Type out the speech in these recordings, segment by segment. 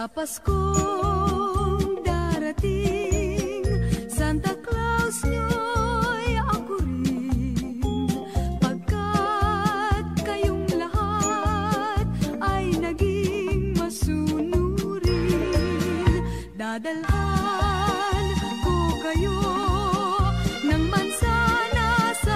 Sa Paskong darating, Santa Claus nyo'y ako rin, pagkat kayong lahat ay naging masunurin. Dadalhan ko kayo ng mansana sa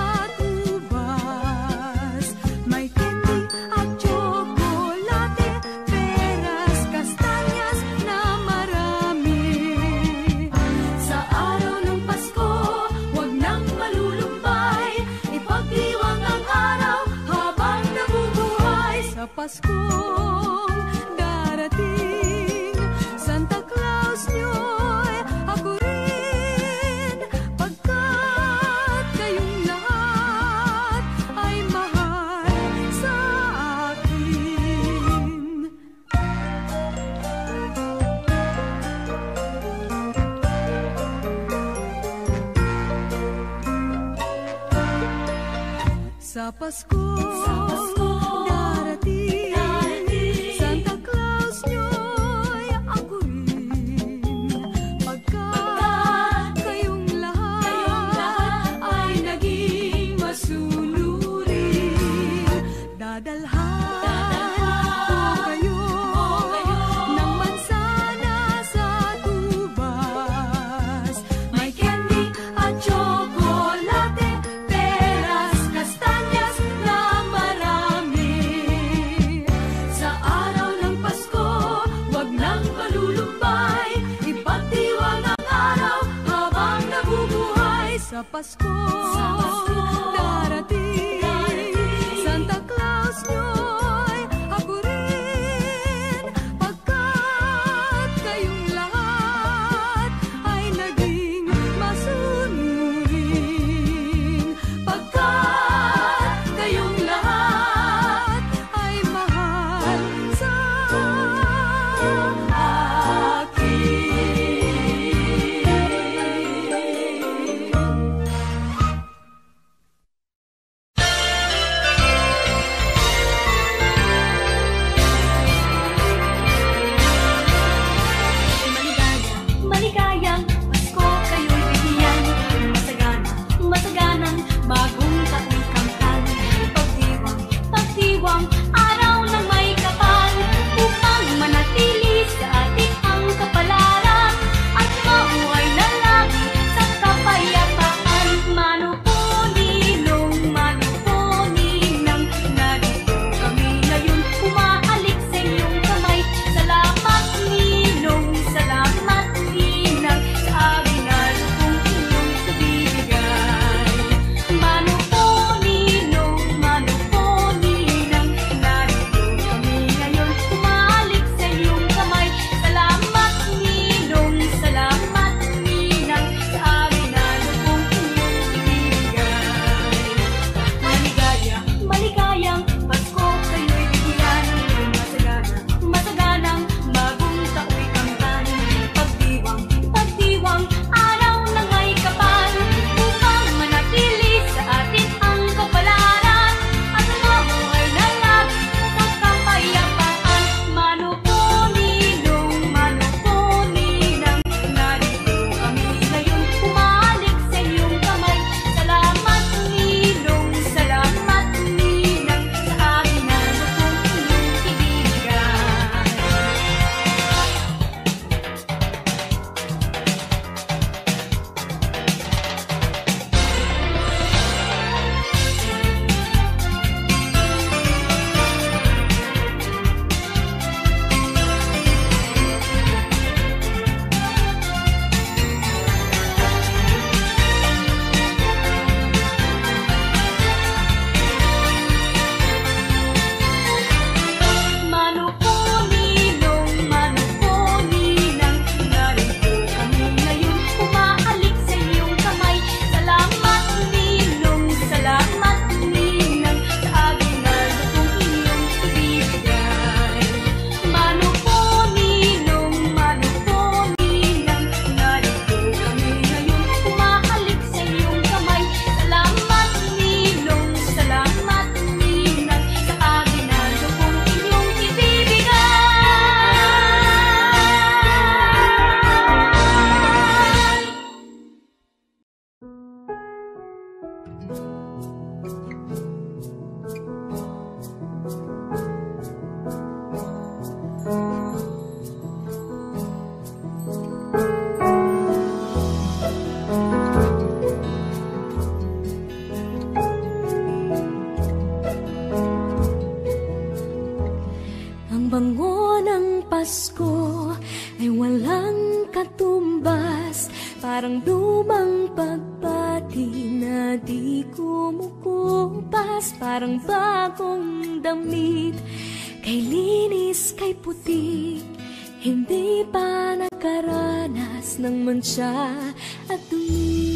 ubas, may candy at tsokolate, peras, kastanyas na marami. Sa araw ng Pasko, huwag nang malulumbay, ipagdiwang ang araw habang nabubuhay. Sa Paskong darating, Santa Claus nyo'y ako rin, pagkat kayong lahat ay mahal sa akin. Sa Paskong darating, Santa Claus nyo'y ako rin, pagkat kayong lahat ay naging masunurin. Dadalhan ko kayo ng mansana sa ubas, may candy at tsokolate, peras, kastanyas na marami. Sa araw ng Pasko, huwag nang malulumbay, ipagdiwang ang araw habang nabubuhay. Sa Pasko darating, Santa Claus nyo'y ako rin, pagkat kayong lahat ay naging masunurin. Pagkat kayong lahat ay mahal sa akin. parang lumang pagbati na di kumukupas, parang bagong damit, kay linis, kay puti, hindi pa nakaranas ng mantsa at dumi.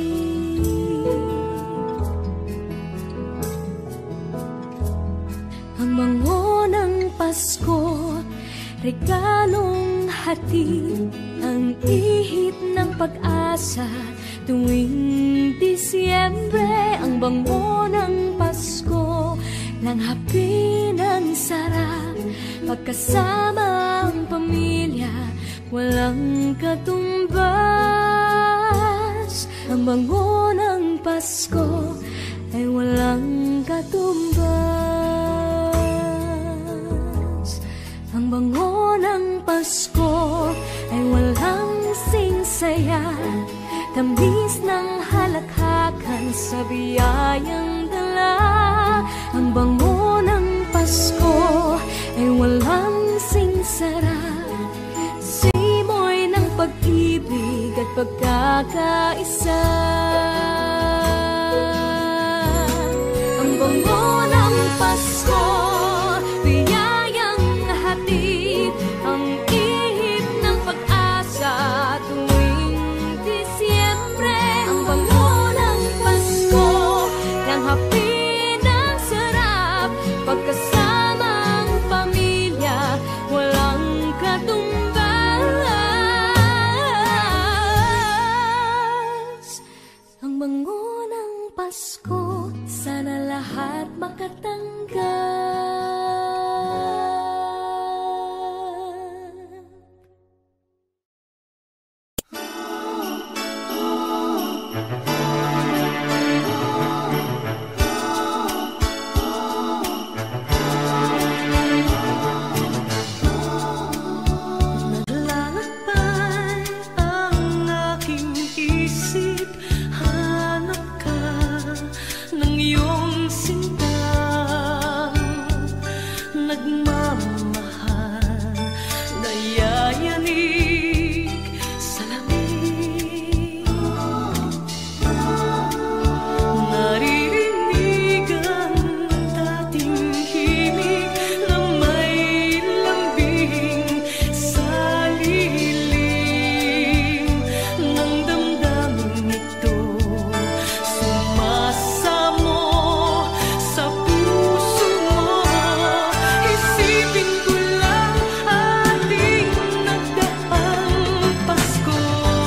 Ang bango ng Pasko, regalong hatid, ang ihip ng pag-asa tuwing Disyembre. Ang bango ng Pasko, langhapi ng sarap, pagkasama ang pamilya, walang katumbas. Ang bango ng Pasko ay walang katumbas. Ang bango ng Pasko ay walang singsaya, tamis ng halakhakan sa biyayang dala. Ang bango ng Pasko ay walang singsara, simoy ng pag-ibig at pagkakaisa. Ang bango ng Pasko, biyayang hatid, ang ihip ng pag-asa tuwing Disyembre. Ang bango ng Pasko, langhapi ng sarap, pagkasama ang pamilya, walang katumbas. Ang bango ng Pasko, sana lahat makatanggap. Naglalakbay ang aking isip, hanap ka ng iyong sinta, nagmamahal na yayanig sa lamig. Naririnig ang dating himig na may lambing sa lilim ng damdamin ito. Sumasamo sa puso mo, isipin ko lang ating nagdaang Pasko.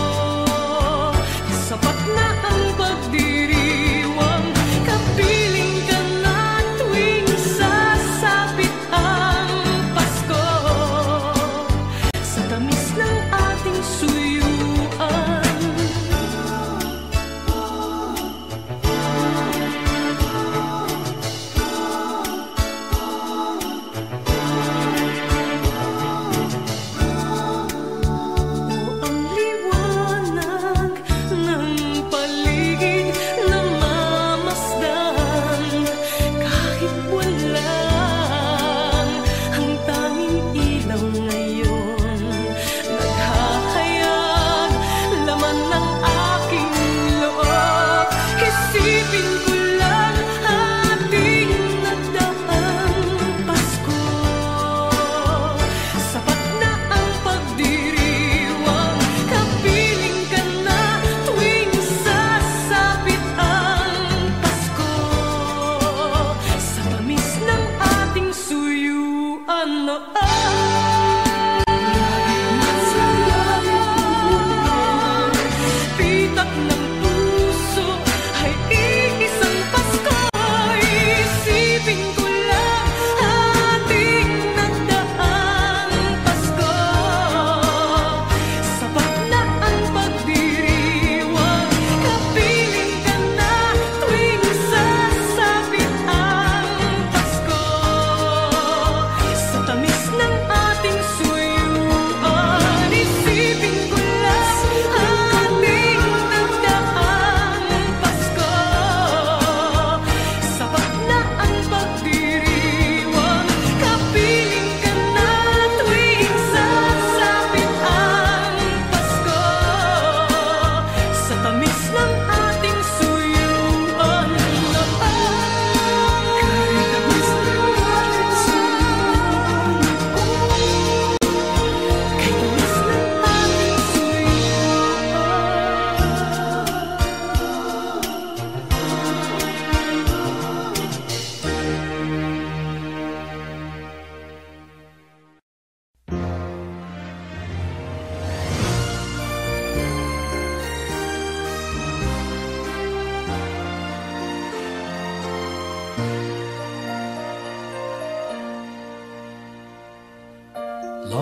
Sapat na ang pagdiriwang, kapiling ka na tuwing sasapit ang Pasko. Sa tamis ng ating suyuan, ang liwanag ng paligid na mamasdan, kahit walang ang tanging ilaw ngayon, naghahayag laman ng aking loob. Isipin ko lang ating nagdaang Pasko. Sapat na ang pagdiriwang, kapiling ka na tuwing sasapit ang Pasko. Sa tamis ng ating suyuan, pitak ng puso ay iisang Pasko. Isipin ko lang ating nagdaang Pasko. Sapat na ang pagdiriwang, kapiling ka na tuwing sasapit ang Pasko. Sa tamis ng ating suyuan, isipin ko lang ating nagdaang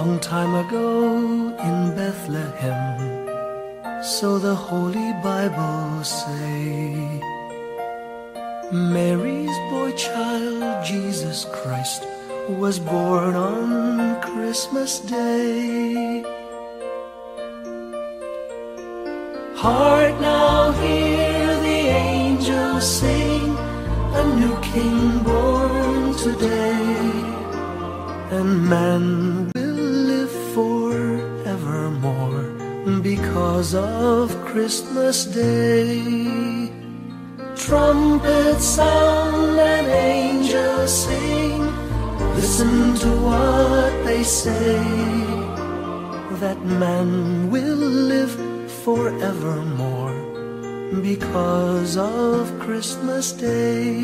Long time ago in Bethlehem, so the Holy Bible say, Mary's boy child, Jesus Christ, was born on Christmas Day. Hark now, hear the angels sing, a new King born today, and man will live forevermore because of Christmas Day. Trumpets sound and angels sing, listen to what they say, that man will live forevermore because of Christmas Day.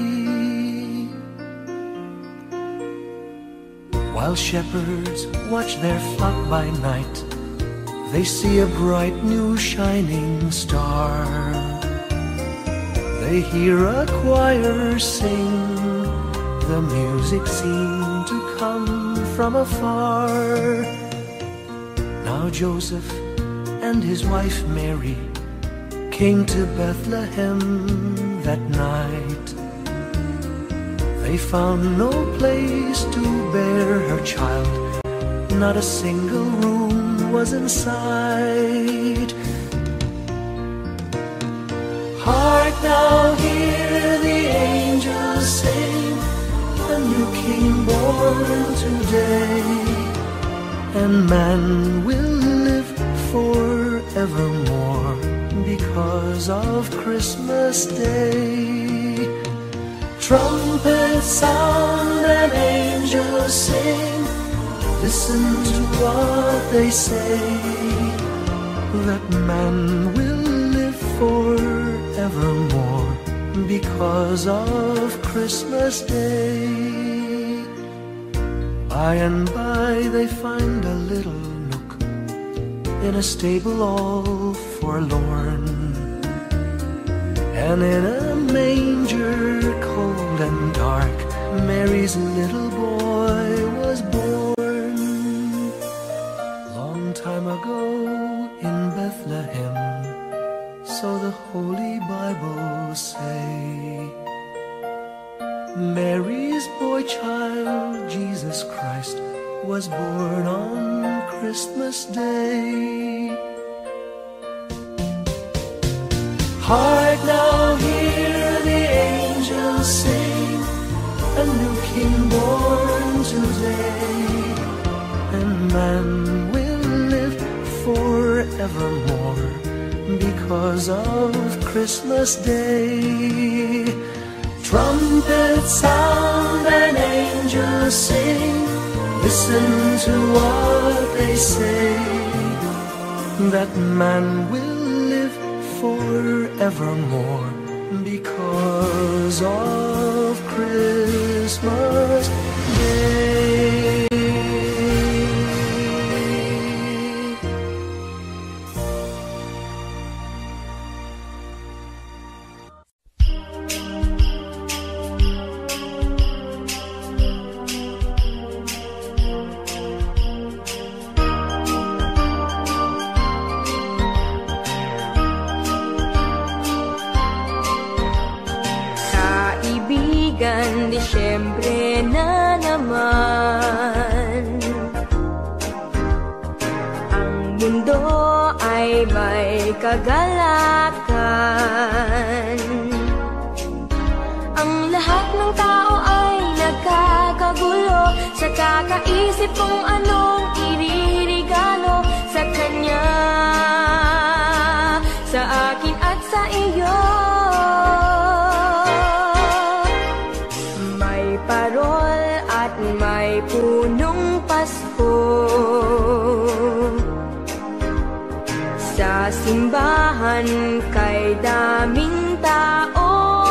While shepherds watch their flock by night, they see a bright new shining star. They hear a choir sing, the music seemed to come from afar. Now Joseph and his wife Mary came to Bethlehem that night. They found no place to bear her child, not a single room was in sight. Hark now, hear the angels sing, a new King born today, and man will live forevermore because of Christmas Day. Trumpets sound and angels sing, listen to what they say, that man will live forevermore because of Christmas Day. By and by they find a little nook in a stable all forlorn, and in a manger cold and dark, Mary's little boy was born. Long time ago in Bethlehem, so the Holy Bible say, Mary's boy child, Jesus Christ, was born on Christmas Day. Hark now, hear the angels sing, a new King born today, and man will live forevermore because of Christmas Day. Trumpets sound and angels sing, listen to what they say, that man will live forevermore because of Christmas Day. Disyembre na naman, ang mundo ay may kagalakan. Ang lahat ng tao ay nagkakagulo sa kakaisip kung anong iririgalo sa kanya, sa akin at sa iyo. Parol at may punong Pasko sa simbahan kay daming tao.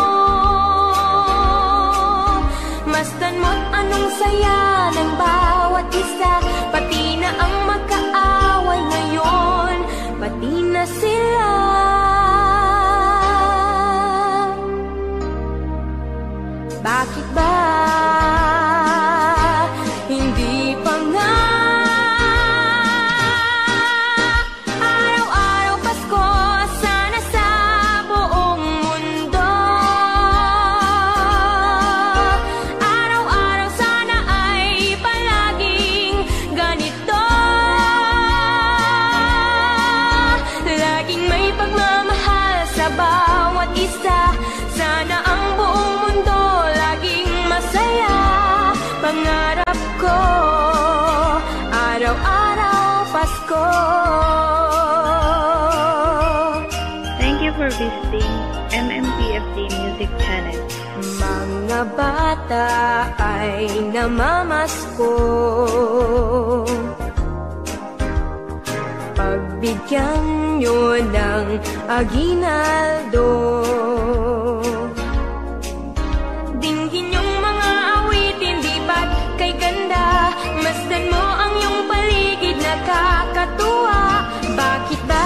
Masdan mo't anong saya ng bawat isa, pati na ang magkaaway ngayon, pati na sila. Bakit ba hindi pa nga for visiting MMPFD Music Channel. Mga bata ay namamasko, pagbigyan nyo ng aginaldo. Dinggin yung mga awitin, di ba't kay ganda? Masdan mo ang iyong paligid, nakakatuwa. Bakit ba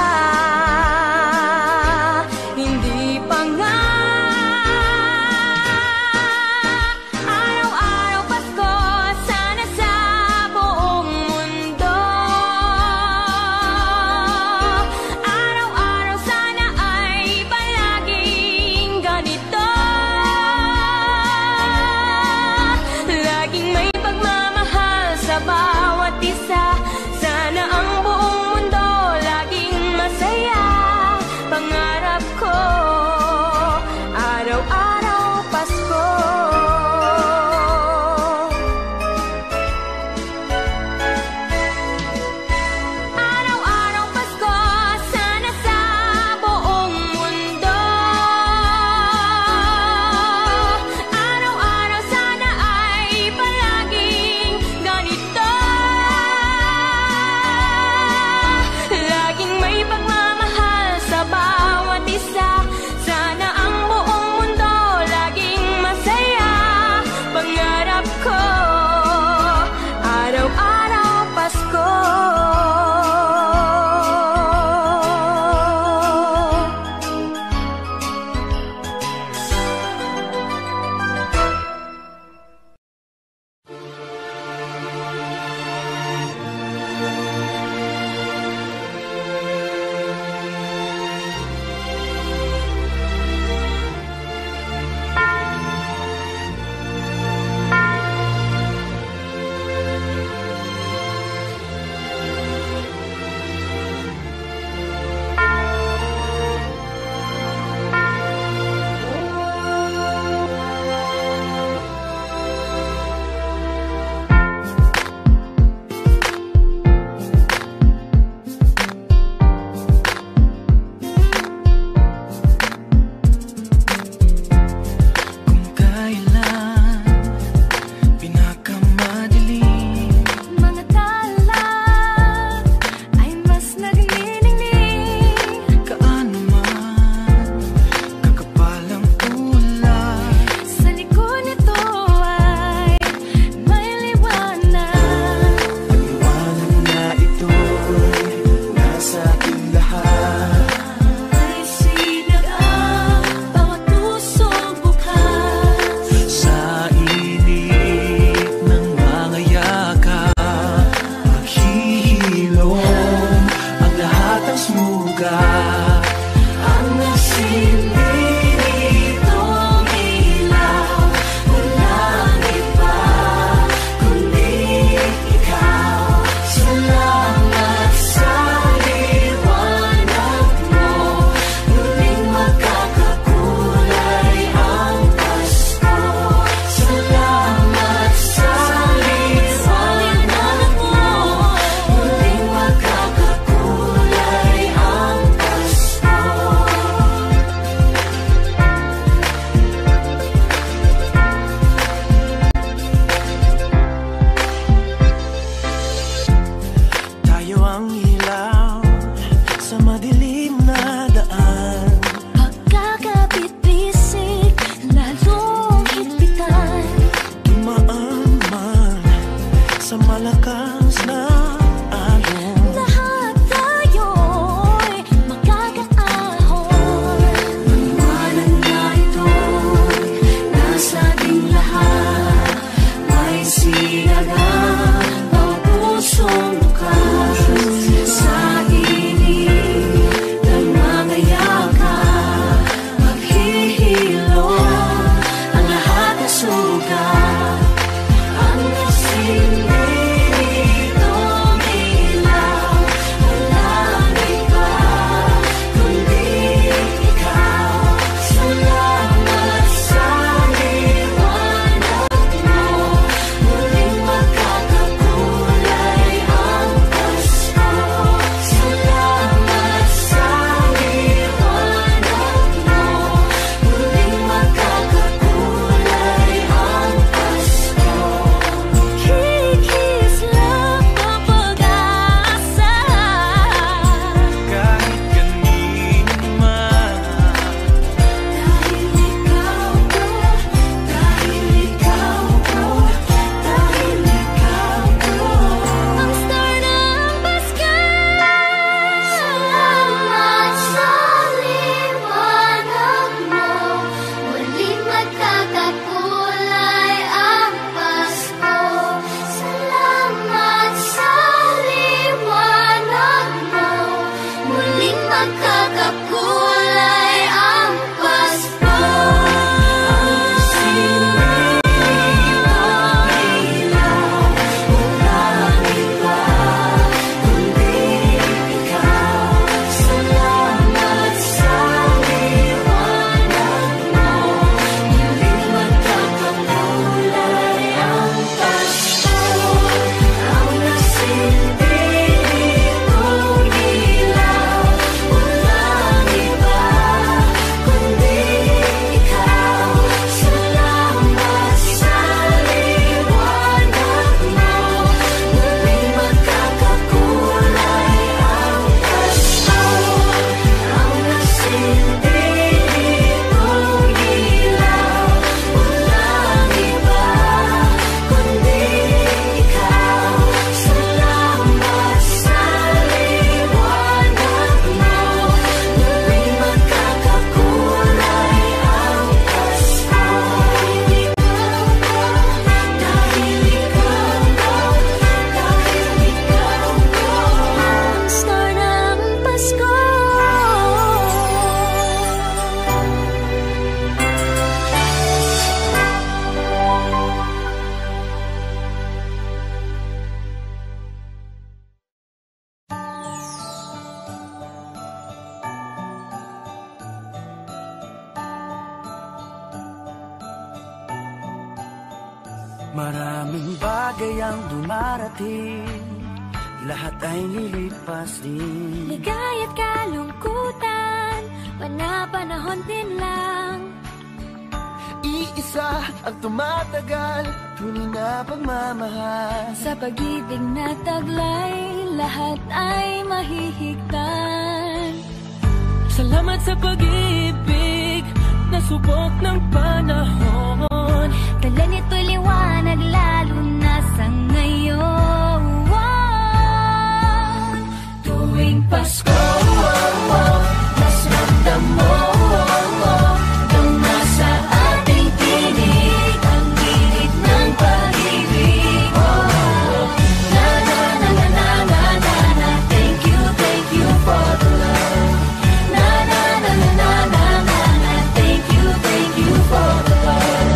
hindi pa nga araw-araw Pasko, sana sa buong mundo? Araw-araw sana ay palaging ganito, laging may pagmamahal sa bawat isa. Sana ang buong mundo Maraming bagay ang dumarating, lahat ay lilipas din. Ligaya't kalungkutan, panahon din lang. Iisa ang tumatagal, tunay na pagmamahal. Sa pag-ibig na taglay, lahat ay mahihigtan. Salamat sa pag-ibig, nasubok ng panahon. Dala nito'y liwanag, lalo na sa ngayon. Tuwing Pasko, mas ramdam mo, dama sa ating tinig, ang init ng pag-ibig. Na na na na na na na na, thank you for the love. Na na na na na na na na, thank you for the love.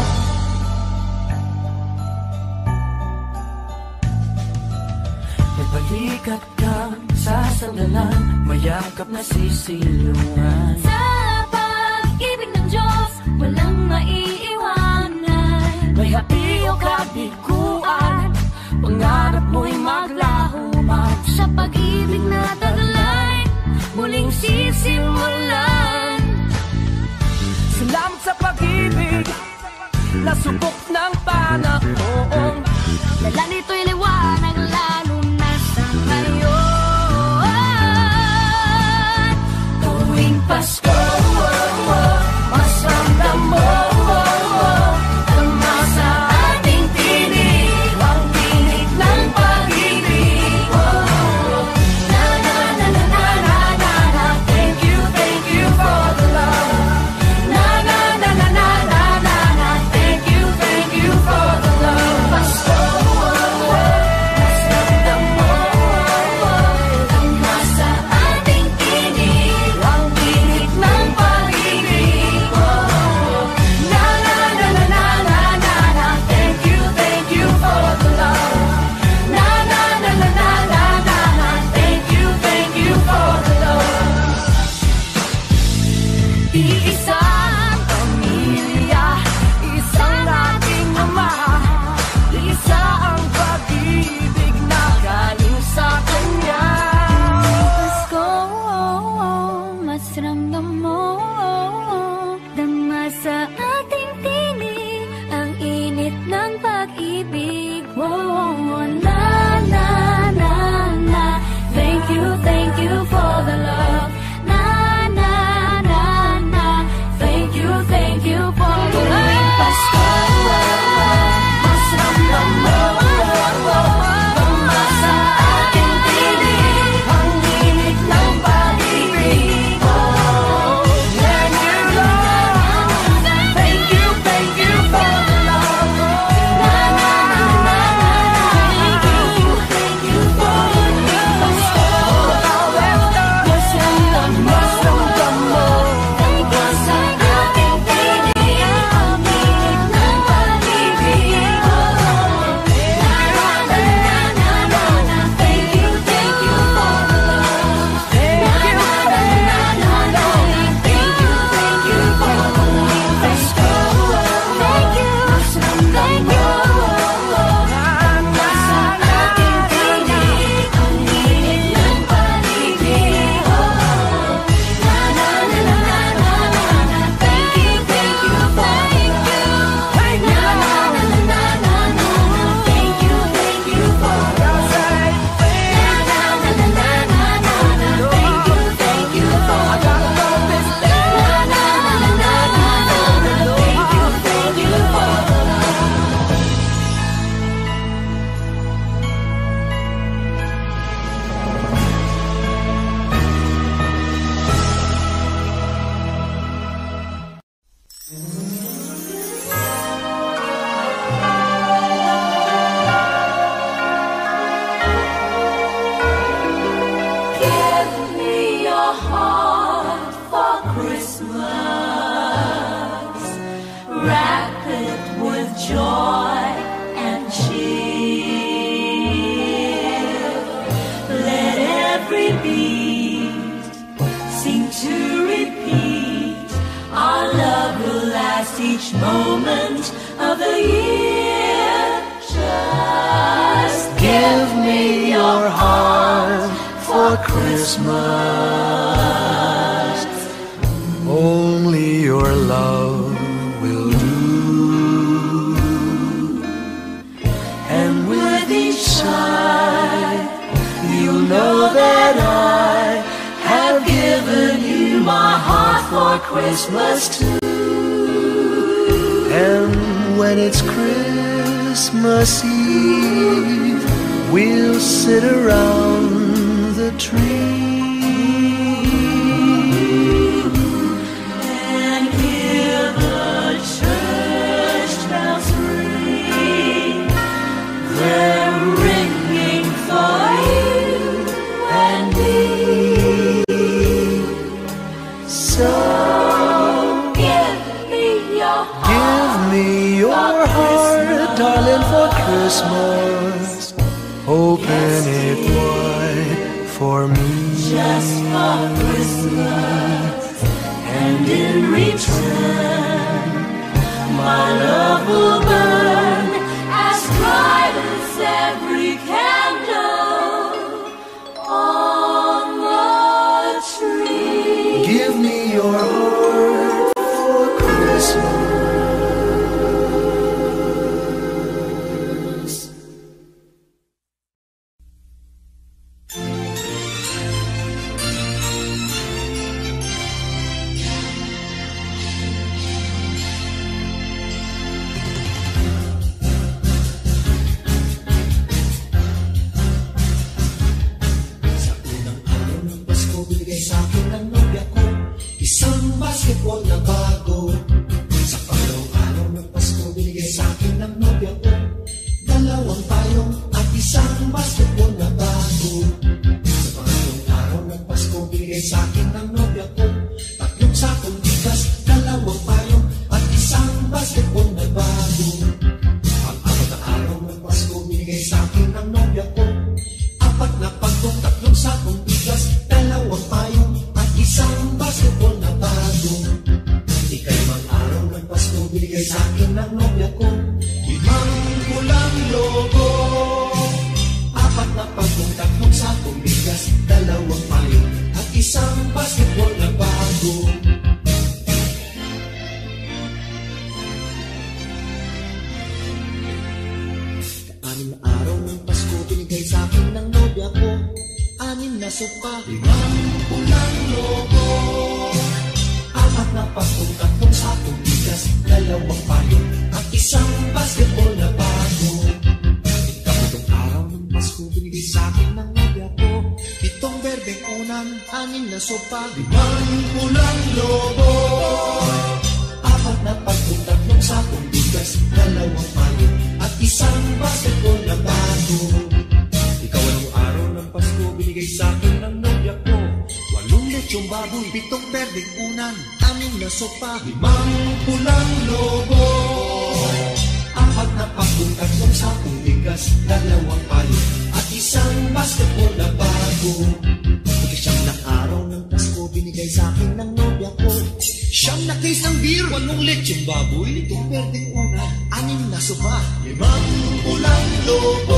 Nagbalikat kang sasandalan, mayakap na sisilungan. Sa pag-ibig ng Diyos, walang maiiwanan. May hapi o kabiguan, pangarap mo'y maglaho man. Sa pag-ibig na taglay, muling sisimulan. Salamat sa pag-ibig, nasubok ng panahon. Dala nito'y liwanag, lalo na sa ngayon. Tuwing Pasko, mas ramdam mo, dama sa ating tinig, ang tinig ng pag-ibig. Na na na na na na na na, thank you for the love. Na na na na na na na na, thank you for the love. Pasko, mas ramdam mo, dama sa ating tinig, ang tinig ng pag-ibig. Na na na na na na na na, thank you for the love. Na na na na na na na na, thank you for the love. Iisang pamilya, isang ating ama, isa ang pag-ibig na galing sa Kanya. Pasko, mas ramdam mo, dama sa ating tinig, ang init ng pag-ibig. Na na na na, thank you for the love. Na na na na, thank you for the love. Pasko, mas ramdam mo, dama sa ating tinig, ang init ng pag-ibig. Thank you, Lord. Thank you for the love. Na na na na na, thank you for the love. Pasko, mas ramdam mo, dama sa ating tinig, ang init ng pag-ibig. Na na na na na na, thank you for the love. Na na na na na na, thank you for the love. Pasko, thank you, dama sa ating tinig, ang init ng pag-ibig. Na na na na na na na, thank you for the love. Na na na na na na na, thank you for the love. Na na na na na na na, thank you for the love. Na na na na na na na, thank you for the love. Give me your heart for Christmas. Wrap it with joy and cheer. Let every beat seem to repeat. Our love will last each moment of the year. Give me your heart for Christmas. Only your love will do. And with each sigh, you'll know that I have given you my heart for Christmas too. And when it's Christmas Eve, we'll sit around the tree and hear the church bells ring. They're ringing for you and me. So give me your heart. give me your heart, darling, for Christmas. Open it wide for me. Just for Christmas, and in return, my love will burn as bright as every candle on the tree. Give me your heart for Christmas. Isang basketball na bago. Sa pangalaw-araw ng Pasko, binigay sa akin ng nobya ko. Dalawang payong at isang basketball na bago. Sa pangalawang araw ng Pasko, binigay sa akin ng nobya ko. Tatlong sakong bigas, dalawang payong at isang basketball na bago. Pang-apat na araw ng Pasko, binigay sa akin ng nobya ko. Apat na pagkong, tatlong sakong bigas, dalawang payong at isang basketball na bago. Ikalimang araw ng Pasko, binigay sa akin ng nobya ko. Limang pulang logo. Apat na pagkong, tatlong sakong bigas, dalawang payong at isang basketball na bago. Anim na araw ng Pasko, binigay sa akin ng nobya ko. Anim na sopa, limang pulang logo. Apat na pagkong, tatlong sakong bigas, dalawang payong at isang basketball na bago. Ikatlong araw ng Pasko, binigay sa akin ng nobya ko. Pitong berdeng unan, anim na sopa, limang pulang logo. Apat na pagkong, tatlong sakong bigas, dalawang payong at isang basketball na bago. Ikaw-walong araw ng Pasko, binigay sa akin ng nobya ko. 8 lechong baboy, 7 berdeng unan, 6 na sopa, 5 pulang logo. Apat na pagkong, tatlong sakong bigas, dalawang payong at isang basketball na bago. Ikaw na araw ng Pasko, binigay sa akin ng nobya ko. 9 na case ng beer, 8 lechong baboy, 7 berdeng unan, 6 na sopa, 5 pulang logo.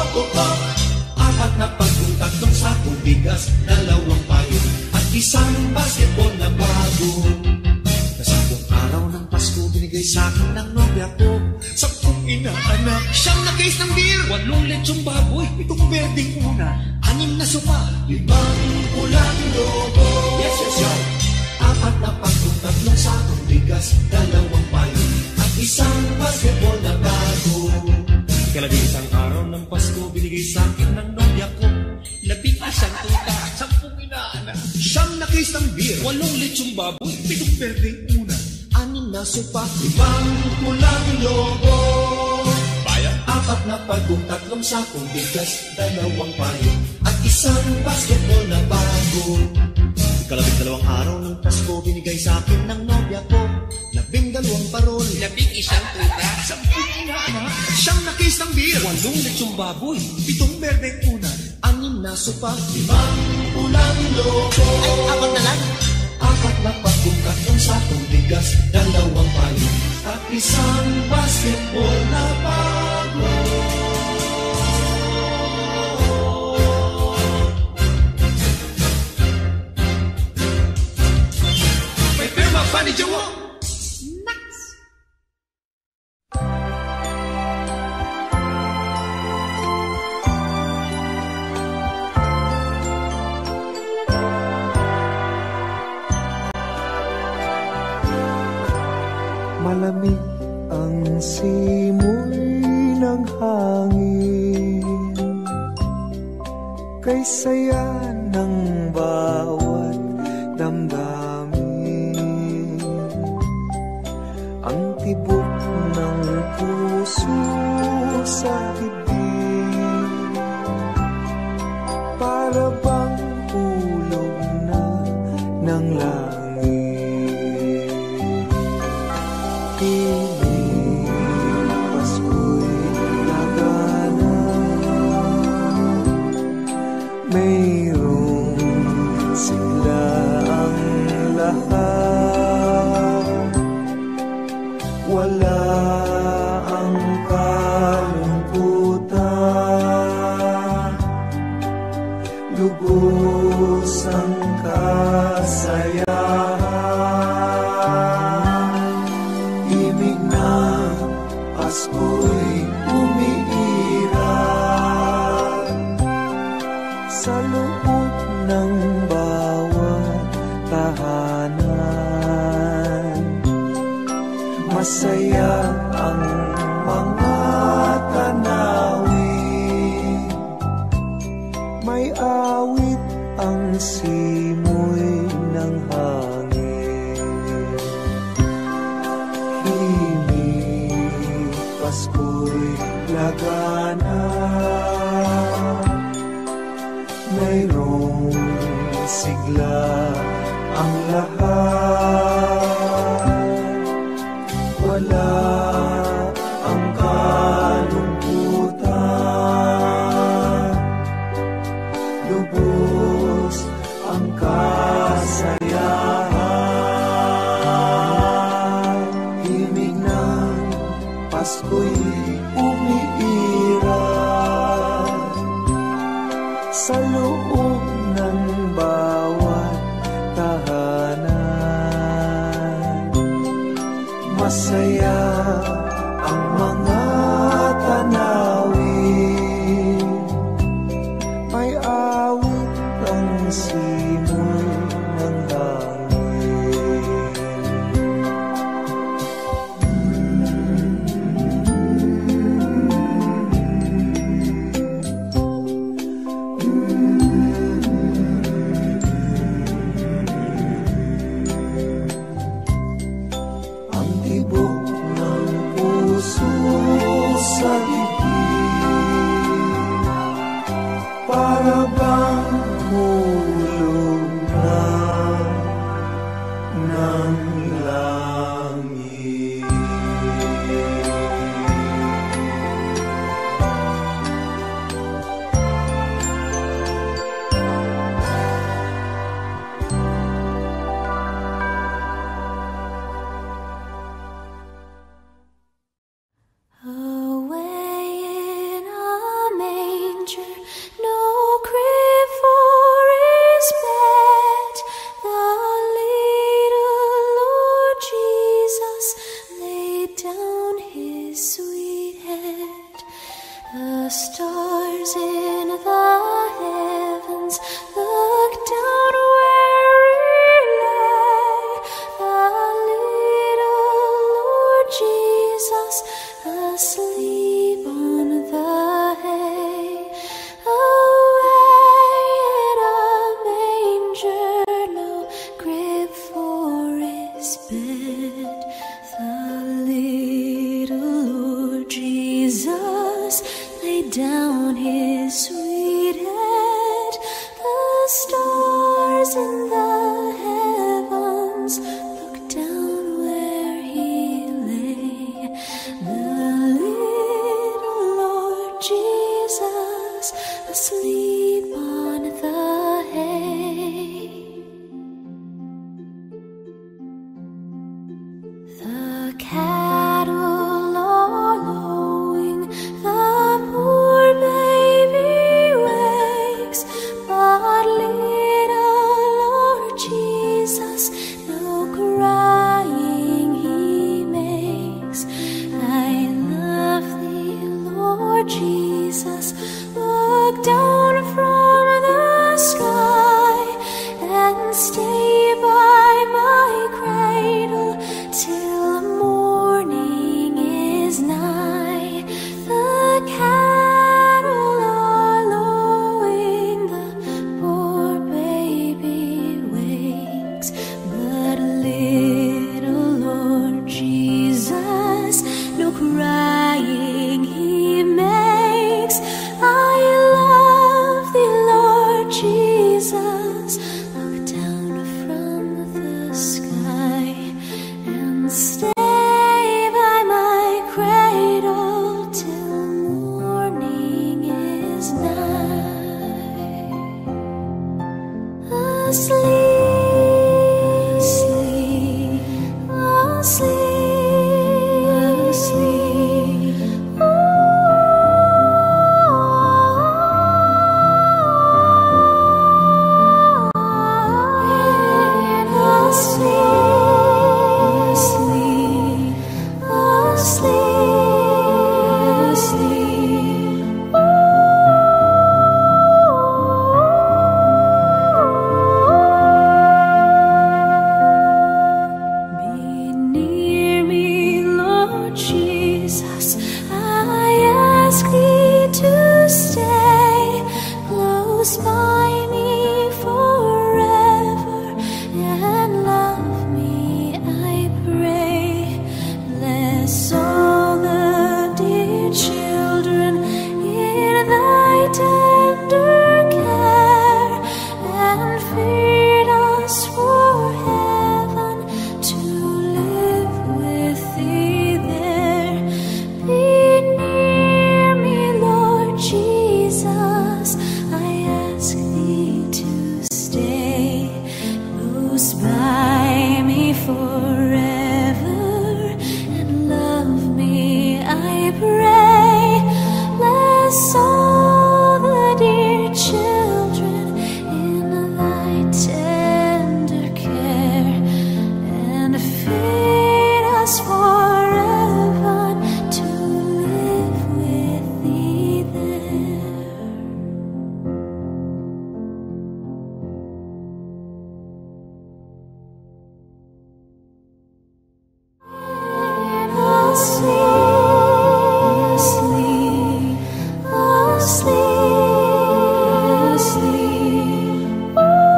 Apat na pagkong, tatlong sakong bigas, dalawang payong at isang basketball na bago. Sa 10 araw ng Pasko, binigay sa akin ng nobya ko. 10 inaanak, 9 na case ng beer, 8 lechong baboy, 7 berdeng unan, 6 na sopa, 5 pulang logo. Yes, yes, yes. Apat na pagkong, tatlong sakong bigas, dalawang payong at isang basketball na bago. Ikalabing isang araw ng Pasko, binigay sa akin ng nobya ko. 11 tuta, 10 inaanak, 9 na case ng beer, 8 lechong baboy, 7 berdeng unan, 6 na sopa, 5 pulang logo. Bayan? Apat na pagkong, tatlong sakong bigas, dalawang payong at isang basketball na bago. Ikalabing dalawang araw ng Pasko, binigay sa akin ng nobya ko. 12 parol, 11 tuta, 10 inaanak, 9 na case ng beer, 8 lechong baboy, 7 berdeng unan, 6 na sopa, 5 pulang logo. Ay, apat na lang. Apat na pagkong, tatlong sakong bigas, dalawang payong at isang basketball na bago. Manager mo! Malamig ang simoy ng hangin, kay saya ng bawat damdamin. Ang tibok ng puso sa dibdib, para bang hulog na ng langit. Piling Pasko'y lagana, mayroong sigla ang lahat. Wala ang kalungkutan, lubos ang kasayahan. Ibig ng Pasko'y umiiral sa loob ng bawat tahanan. Masaya ang mga tanawin, may awit ang simoy ng hangin. Himig Pasko'y lagana, mayroong sigla ang lahat. Wala ang kalungkutan, lubos ang kasayahan. Himig ng Pasko'y umiiral sa loob ng bawat tahanan. Masaya ang mga tanawin, may awit ang simoy ng hangin. Ang tibok ng puso sa dibdib, para bang hulog na ng langit. Away in a manger, no crib for his bed, the little Lord Jesus laid down his sweet head. The stars in the heavens looked down where he lay, the little Lord Jesus asleep on the hay. Away in a manger, no crib for his bed, the little Lord Jesus laid down his sweet head. The stars in the heavens looked down where he lay, the little Lord Jesus asleep on the hay. was forever to live with thee there. Asleep, asleep, asleep.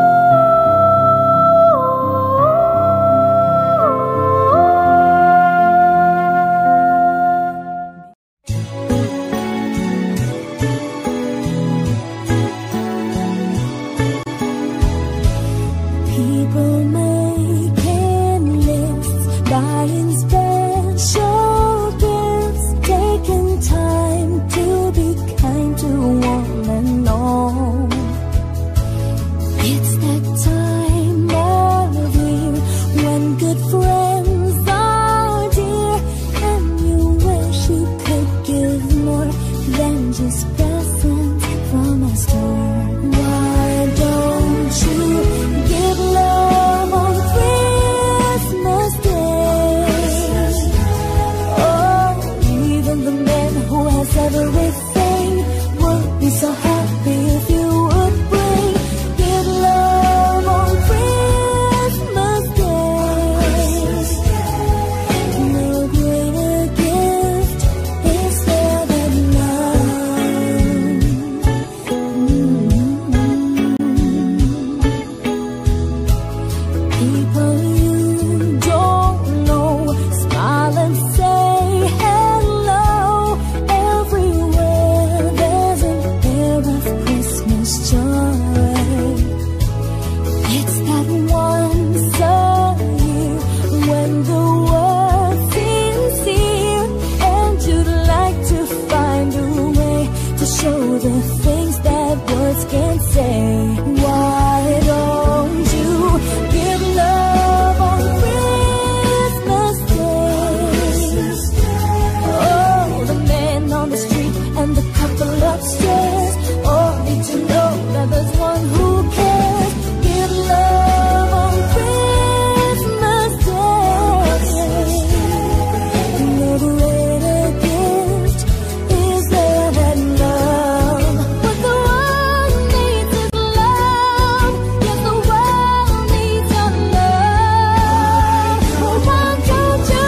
People making lists, buying special gifts, taking time to be kind to one and all. It's that time of year when good friends are dear, and you wish you could give more than just presents from a store. Why don't you give love on Christmas Day? Oh, even the man who has everything would be so happy if you would bring. Give love on Christmas Day. No greater gift is there than love. People you don't know, smile and say hello. Everywhere there's an air of Christmas joy. It's that once a year when the world seems here, and you'd like to find a way to show the things that words can't say. Why don't you give love on Christmas Day? Oh, the man on the street and the couple upstairs all need to know that there's one who cares. Give love on Christmas Day. No greater gift is there than love. What the world needs is love. Yes, the world needs your love. Why don't you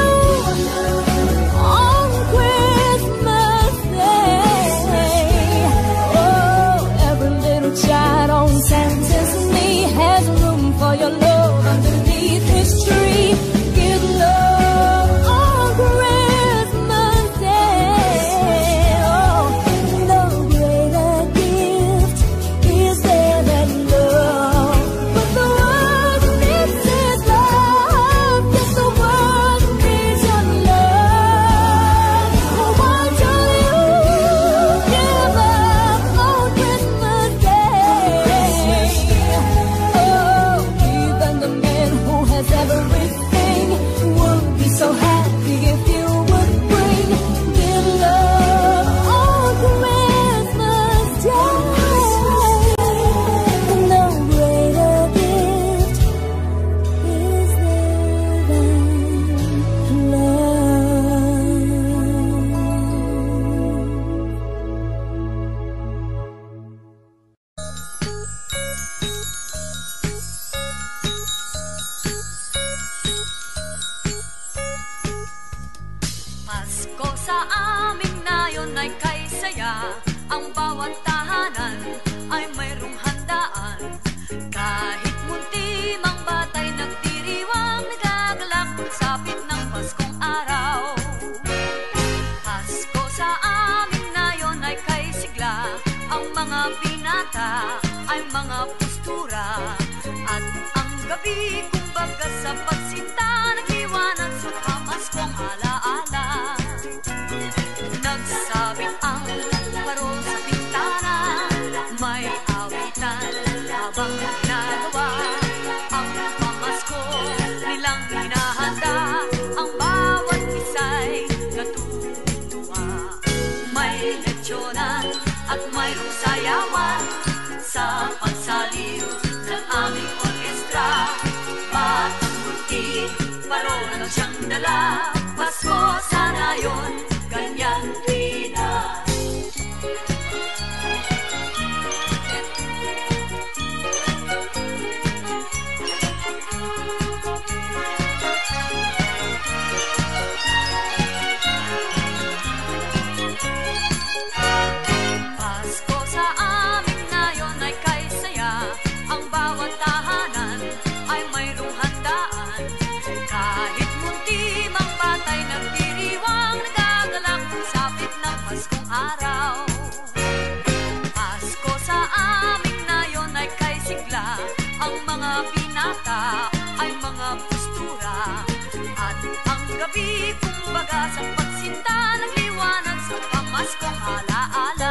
on Christmas Day? Oh, every little child on Santa's knee has room for your love underneath his tree. Give love on Christmas Day. Oh, no greater gift is there than love. But the world needs is love. Yes, the world needs your love. Why don't you give up on Christmas Day? Oh, even the man who has everything would be so happy if you would bring. Give love on Christmas Day. No greater gift is there than love. Pasko sa amin ngayon ay kay saya. Ang bawat tahanan ay mayroong handaan. Kahit munti mang batay nagdiriwang, nagagalak sapit ng Paskong araw. Pasko sa amin ngayon ay kay sigla. Ang mga binata ay mga postura. At ang gabi kumbaga sa pagsinta, nagliwanag sa pamaskong alaala. Nagsabit ang parol sa bintana, may awitan habang ginagawa ang pamasko nilang hinahanda. Ang bawat isa'y natutuwa. May lechyonan at mayroong sayawan sa pagsaliw ng aming orkestra. walang siyang dala. Pasko sana yun, ganyan tuwina. Pasko sa amin ngayon ay kay saya. Ang bawat tahanan ay mayroong handaan. Kahit munti mang batay nagdiriwang, nagagalak sapit ng Paskong araw. Pasko sa amin ngayon ay kay sigla. Ang mga binata ay mga postura. At ang gabi kumbaga sa pagsinta ng liwanag sa pamaskong alaala.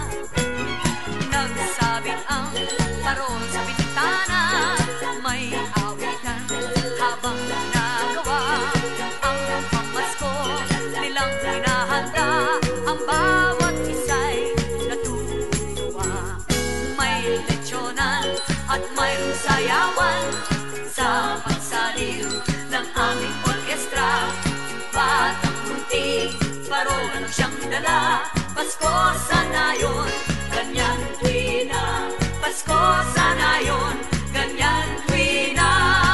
Nagsabit ang parol sa bintana, may awitan habang nagawa ang pamasko nilang hinahanda. Ang bawat isa'y natutuwa. May lechonan at mayroong sayawan sa pagsaliw ng aming orkestra. Batang munti, parol ang siyang dala. Pasko sana yun, ganyan tuwina. Pasko sana yun, ganyan tuwina.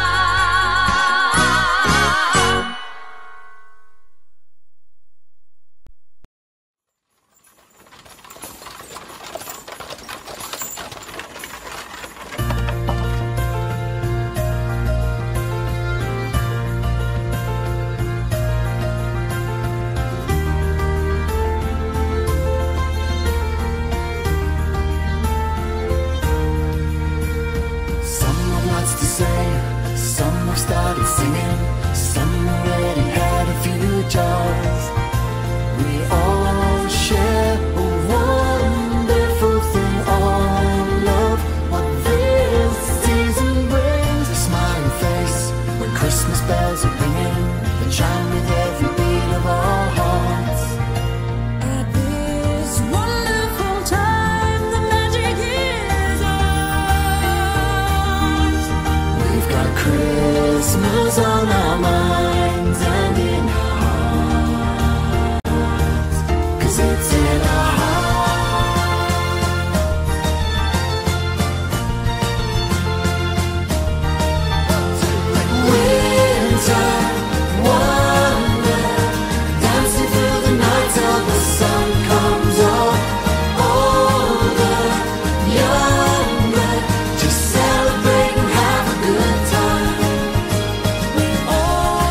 Some have lots to say, some have started singing, some already had a few jars. We all share a wonderful thing, all love. What this season brings, a smiling face when Christmas bells are ringing, that chime with every beat of our hearts. At this wonderful time, the magic is ours. We've got Christmas on our minds and in our hearts, 'cause it's in our hearts. Winter wonder, dancing through the night till the sun comes up. Older, younger, just celebrate and have a good time. We all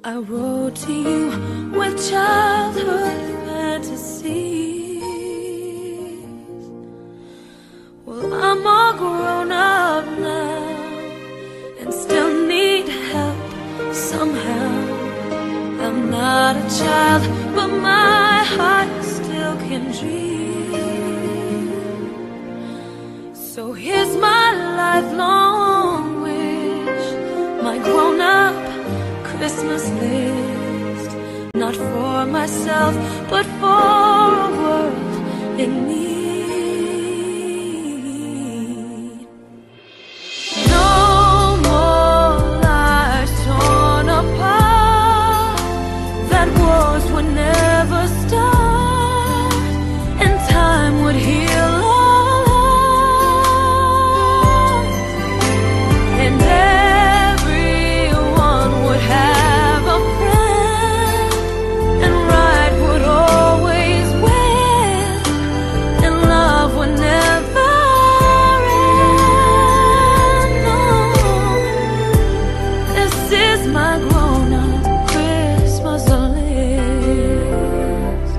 I wrote to you with childhood fantasies. Well, I'm all grown up now and still need help somehow. I'm not a child, but my heart still can dream. So here's my lifelong wish, my grown-up Christmas list. Not for myself, but for a world in need. No more lives torn apart, that wars would never start, and time would heal all hearts, and everyone would have a friend, and right would always win, and love would never end. No, this is my grown-up Christmas list.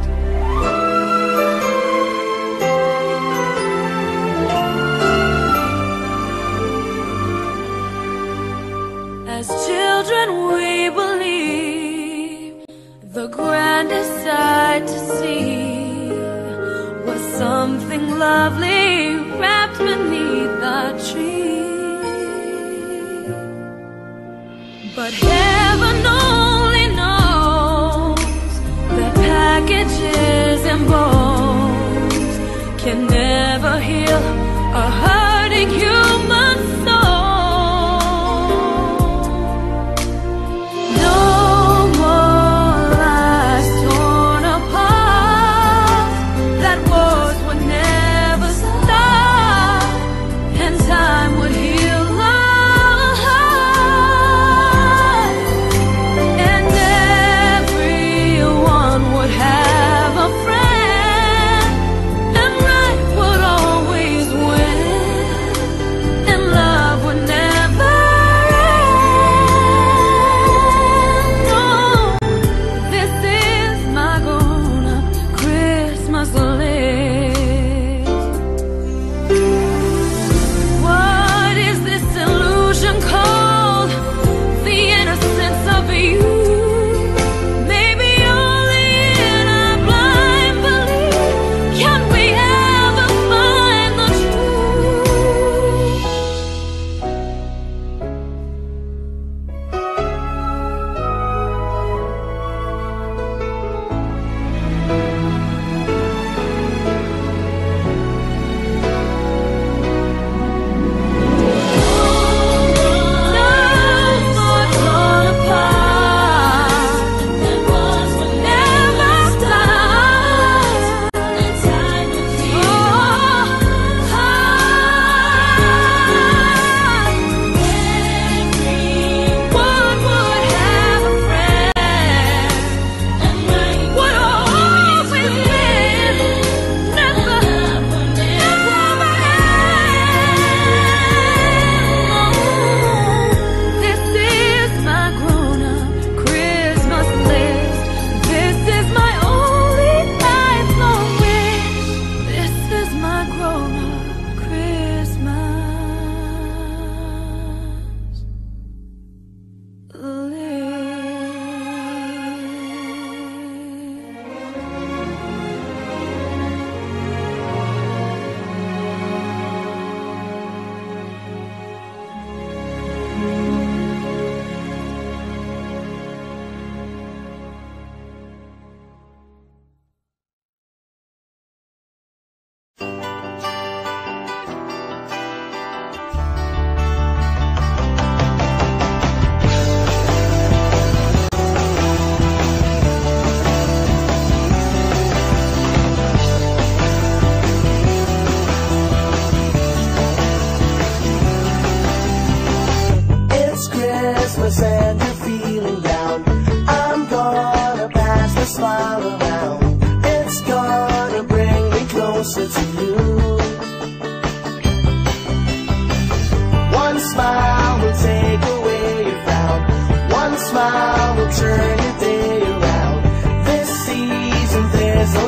As children we believe the grandest sight to see was something lovely wrapped beneath the tree. But heaven only knows that packages and bones can never heal a hurting human soul. No more lives torn apart, that wars would never stop, and time would heal all hearts, and everyone would have a friend, and right would always win,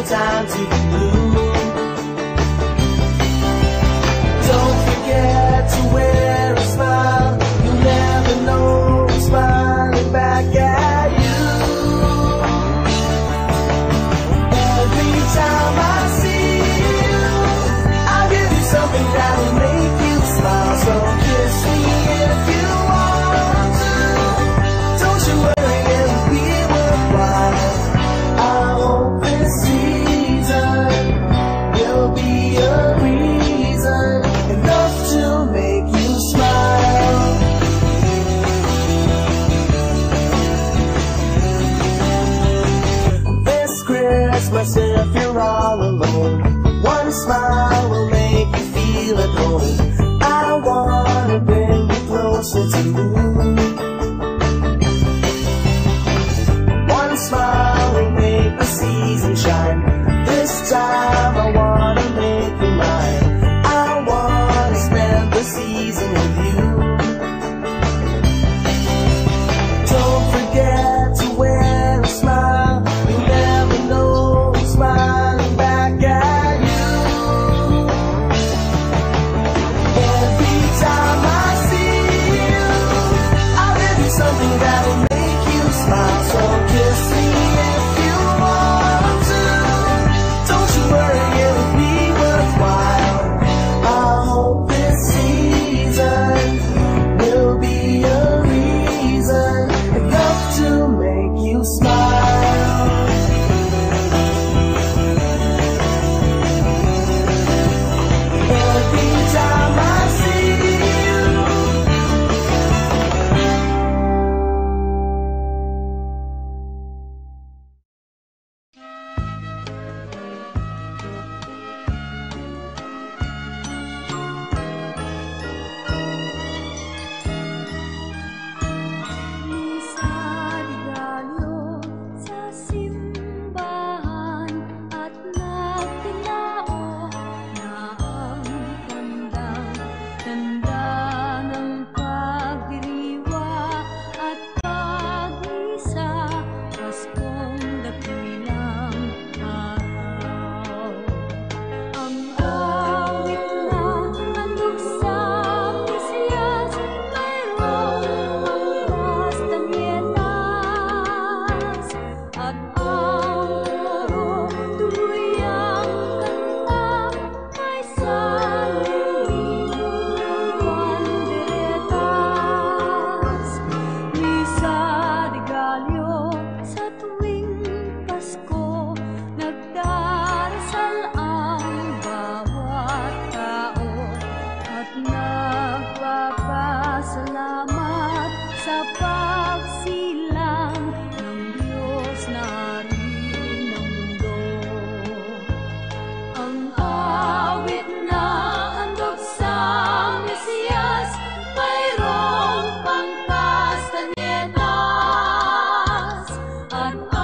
time to bloom. Don't forget to wear a smile. You never know who's smiling back at you. Every time I see you, I'll give you something that'll make you smile. So kiss me if you want to. Don't you worry, it'll be worthwhile. I hope this season will be a reason enough to make you smile. This Christmas, if you're all alone, one smile will make you feel at home. I wanna bring you closer to me. One smile will make the season shine. This time I wanna make you mine. I wanna spend the season with you. Don't forget to wear a smile. You never know who's smiling back at you. Every time I see you, I'll give you something that'll make you smile. So kiss me if you want to. Don't you worry, it'll be worthwhile. I hope this season will be a reason enough to make you smile. Every time I see you. Sa regalo sa simbahan at nagtilao na ang tanda ng pagdiriwa at pag-isa, Paskong dakilang araw. Ang awit na handog sa Mesiyas, mayroong angkas tanyenas, at ang koro tuluyang kanta ay salingin banderetas. Misa de Gallo sa tuwing Pasko, nagdarasal ang bawat tao at nagpapasalamat sa pagsilang ng Diyos na hari ng mundo. Ang awit na handog sa Mesiyas, mayroong pangkas tanyenas, at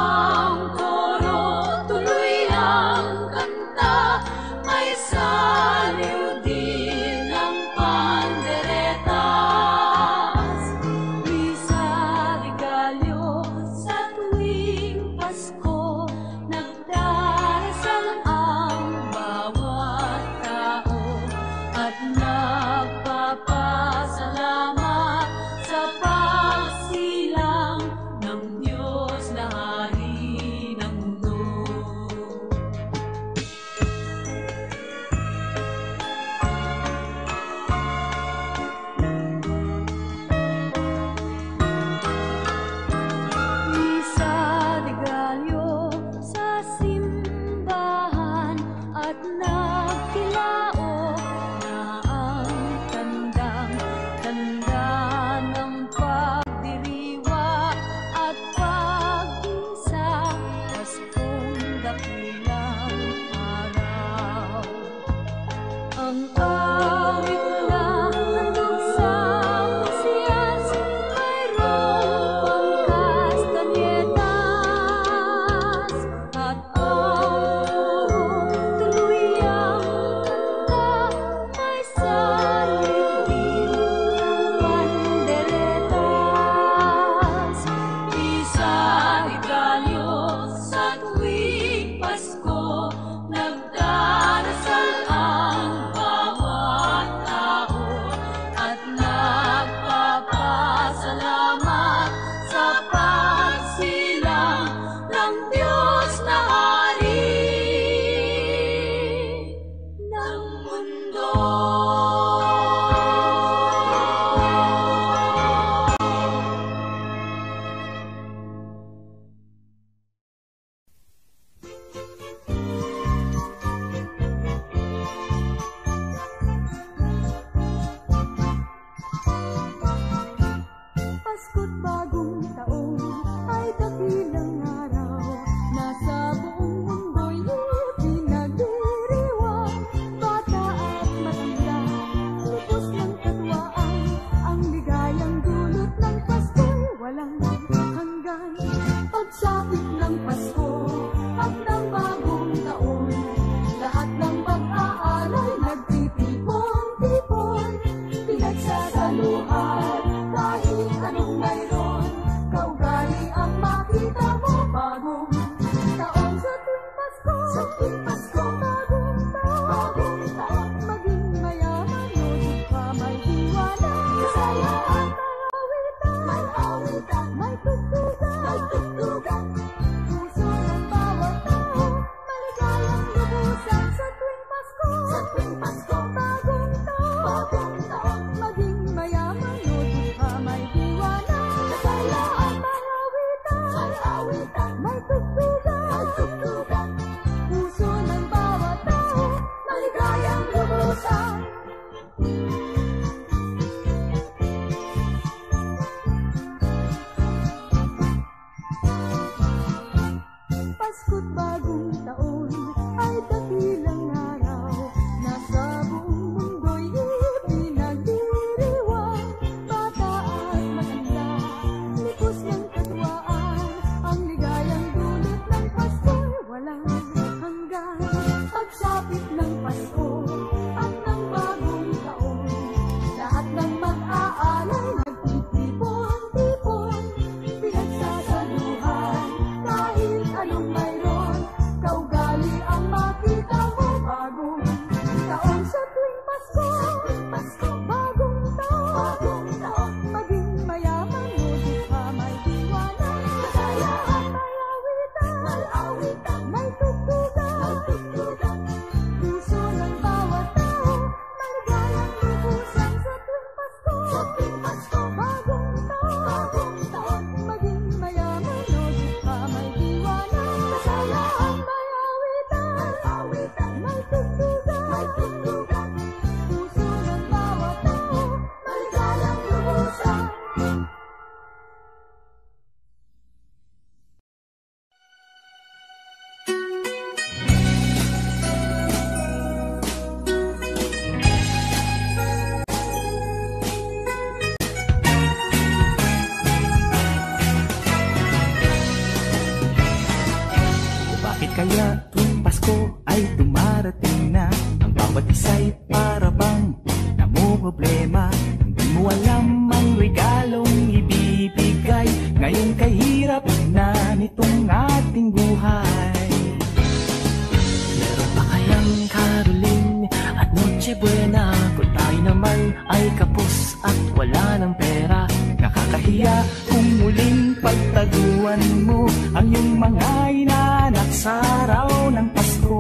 Pagsapit ng Pasko at ng bagong taon, lahat ng pag-aalay nagtitipon-tipon, pinagsasaluhan kahit anong mayroon, kaugali ang makita mo bagong taon sa tuwing Pasko, bagong taon, maging mayaman o dukha may iwanan, kasayaan may awitan, may tugtugan, puso ng bawat tao, maligayang lubusan sa tuwing Pasko, bagong taon, maging mayaman o dukha may iwanan, kasayaan may awitan, may tugtugan, puso ng bawat tao, maligayang lubusan. Pasko't bagong taon ay dakilang araw na sa buong mundo'y ipinagdiriwang. Bata at matanda, lipos ng katwaan, ang ligayang dulot ng Pasko'y walang hanggan. Pagsapit ng Pasko at ng bagong taon, lahat ng mag-aalay nagtitipon-tipon, pinagsasaluhan kahit anong mayroon, kaugali ang makita mo bagong taon sa tuwing Pasko, bagong taon, maging mayaman o dukha may iwanan, kasayaan may awitan, may tugtugan, puso ng bawat tao, maligayang lubusan sa tuwing Pasko, bagong taon, maging mayaman o dukha may iwanan, kasayaan may awitan, may tugtugan, puso ng bawat tao, maligayang lubusan. Bakit kaya tuwing Pasko ay dumarating na? Ang bawat isa'y para bang namumroblema. Hindi mo alam ang regalong ibibigay. Ngayon kahirap na nitong ating buhay. Meron pa kayang Caroling at Noche Buena? Kung tayo naman ay kapos at wala ng pera, nakakahiya kung muling pagtaguan mo ang iyong mga inaanak sa araw ng Pasko.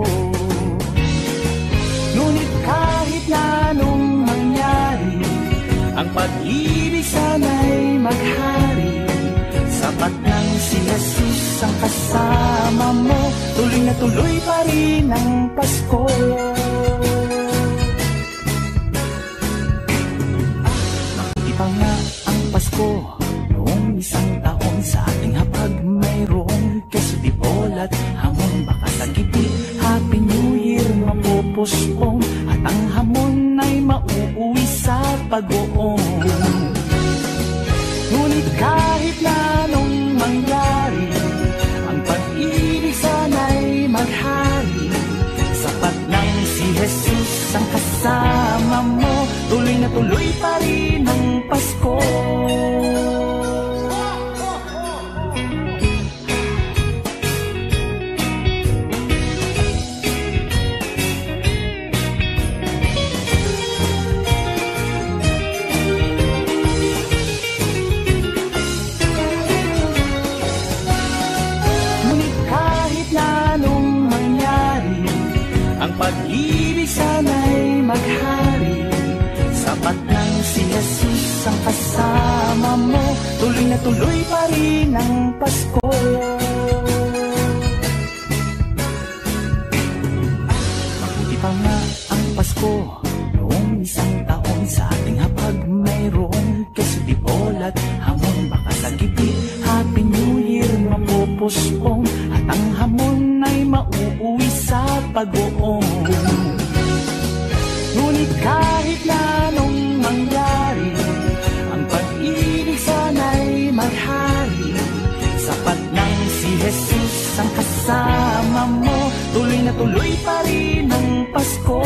Ngunit kahit na anong mangyari, ang pag-ibig sana'y maghari. Sapat lang si Jesus ang kasama mo, tuloy na tuloy pa rin ang Pasko. Iba nga ang Pasko noong isang taon, sa ating hapag mayroong keso di bola at hamon. Baka sa gitid Happy New Year mapupuspong, at ang hamon ay mauuwi sa pag-uong. Ngunit kahit na anong mangyari, ang pag-ibig sana'y maghari. Sapat lang si Jesus ang kasama mo, tuloy na tuloy pa rin ang Pasko. Pag-ibig sana'y maghari. Sapat lang si Jesus ang kasama mo, tuloy na tuloy pa rin ang Pasko. Mabuti pa nga ang Pasko noong isang taon, sa ating hapag mayroong keso di bola at hamon. Baka sa gitid Happy New Year mapupuspong, at ang hamon ay mauuwi sa pag-uong. Ngunit kahit na anong mangyari, ang pag-ibig sana'y maghari. Sapat lang si tuloy pa rin ang Pasko.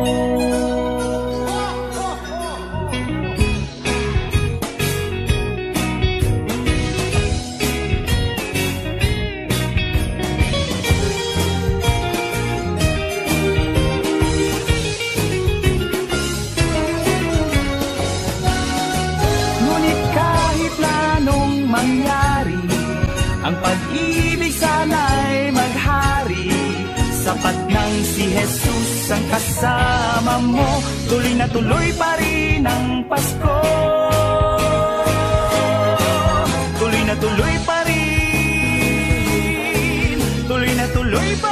Ngunit kahit na anong mangyari, ang pag-ibig sana'y maghari. Sapat nang si Jesus ang kasama mo, tuloy na tuloy pa rin ang Pasko. Tuloy na tuloy pa rin, tuloy na tuloy pa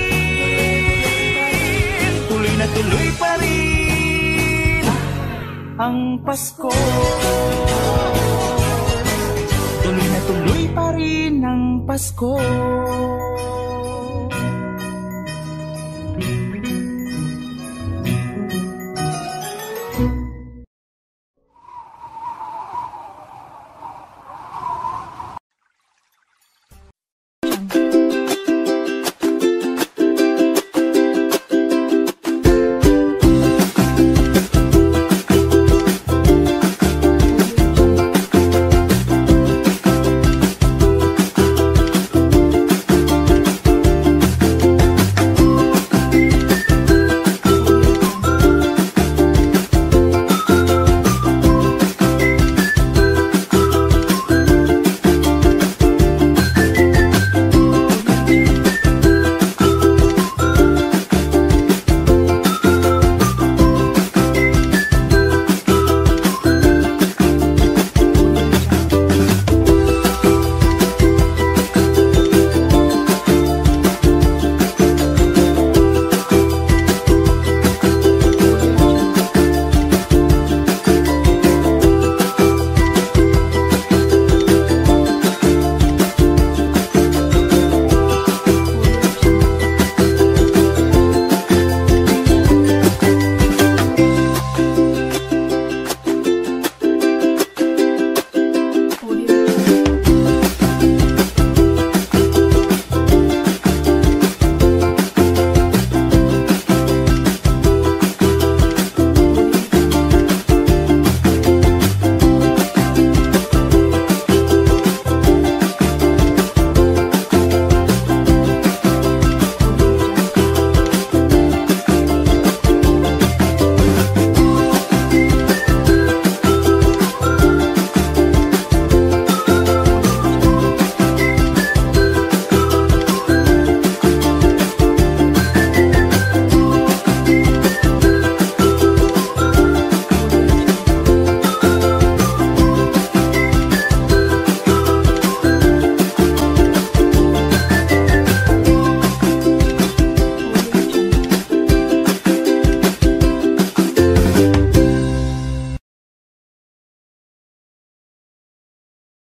rin, tuloy na tuloy pa rin ang Pasko. Tuloy na tuloy pa rin ang Pasko.